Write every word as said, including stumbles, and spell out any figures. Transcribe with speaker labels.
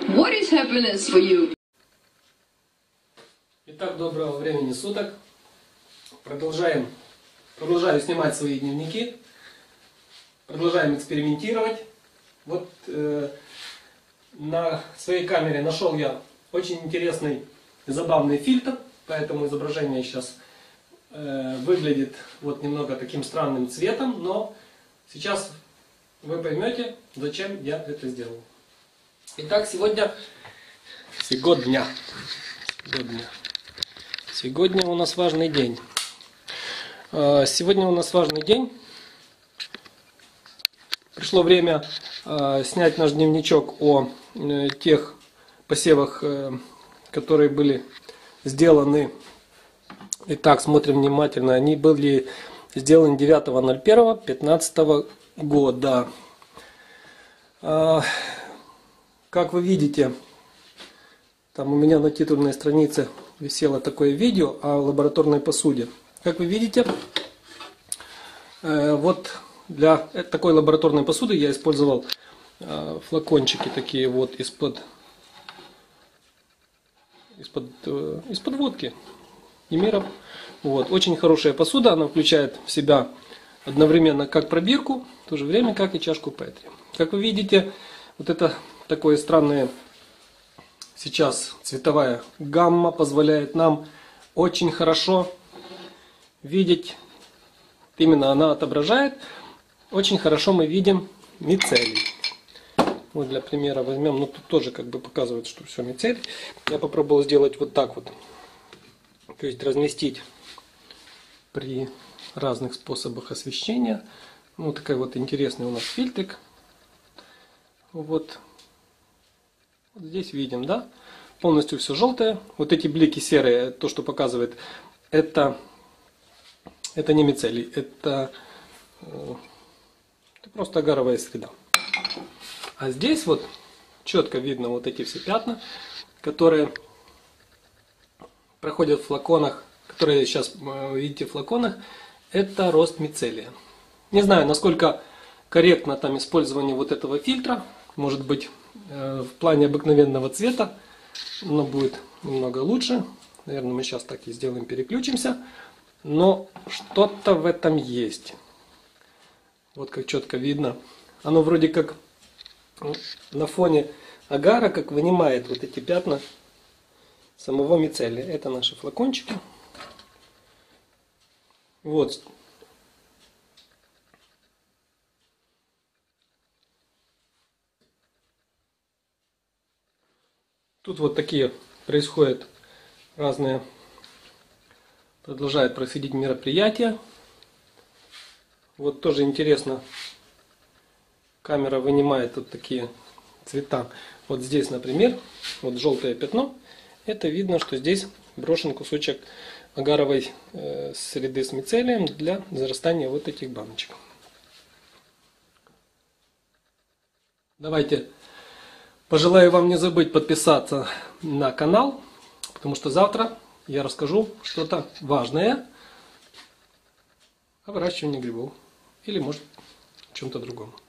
Speaker 1: What is happiness for you?
Speaker 2: Итак, доброго времени суток. Продолжаем, продолжаю снимать свои дневники. Продолжаем экспериментировать. Вот э, на своей камере нашел я очень интересный и забавный фильтр. Поэтому изображение сейчас э, выглядит вот немного таким странным цветом. Но сейчас вы поймете, зачем я это сделал. Итак, сегодня сегодня сегодня сегодня у нас важный день. Сегодня у нас важный день. Пришло время снять наш дневничок о тех посевах, которые были сделаны. Итак, смотрим внимательно. Они были сделаны девятого ноль первого две тысячи пятнадцатого года. Как вы видите, там у меня на титульной странице висело такое видео о лабораторной посуде. Как вы видите, вот для такой лабораторной посуды я использовал флакончики такие вот из-под из-под из-под водки Емиров. Вот, очень хорошая посуда, она включает в себя одновременно как пробирку, в то же время как и чашку Петри. Как вы видите, вот это такое странное сейчас цветовая гамма позволяет нам очень хорошо видеть, именно она отображает, очень хорошо мы видим мицелий. Вот для примера возьмем, ну тут тоже как бы показывает, что все мицелий. Я попробовал сделать вот так вот, то есть разместить при разных способах освещения. Вот такой вот интересный у нас фильтрик. Вот. Вот здесь видим, да? Полностью все желтое. Вот эти блики серые, то, что показывает, это, это не мицелий, это, это просто агаровая среда. А здесь вот четко видно вот эти все пятна, которые проходят в флаконах, которые сейчас вы видите в флаконах, это рост мицелия. Не знаю, насколько корректно там использование вот этого фильтра. Может быть, в плане обыкновенного цвета оно будет немного лучше. Наверное, мы сейчас так и сделаем, переключимся. Но что-то в этом есть. Вот как четко видно. Оно вроде как на фоне агара, как вынимает вот эти пятна самого мицелия. Это наши флакончики. Вот. Тут вот такие происходят разные, продолжают происходить мероприятия. Вот тоже интересно, камера вынимает вот такие цвета. Вот здесь, например, вот желтое пятно. Это видно, что здесь брошен кусочек агаровой э, среды с мицелием для зарастания вот этих баночек. Давайте пожелаю вам не забыть подписаться на канал, потому что завтра я расскажу что-то важное о выращивании грибов или может о чем-то другом.